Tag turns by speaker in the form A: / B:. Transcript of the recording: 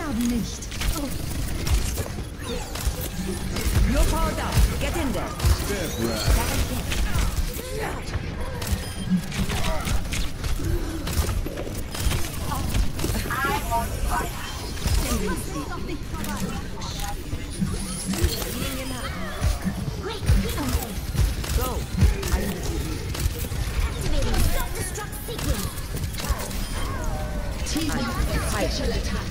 A: sterben nicht.
B: You're powered up. Get in there. Go.
A: Team special attack.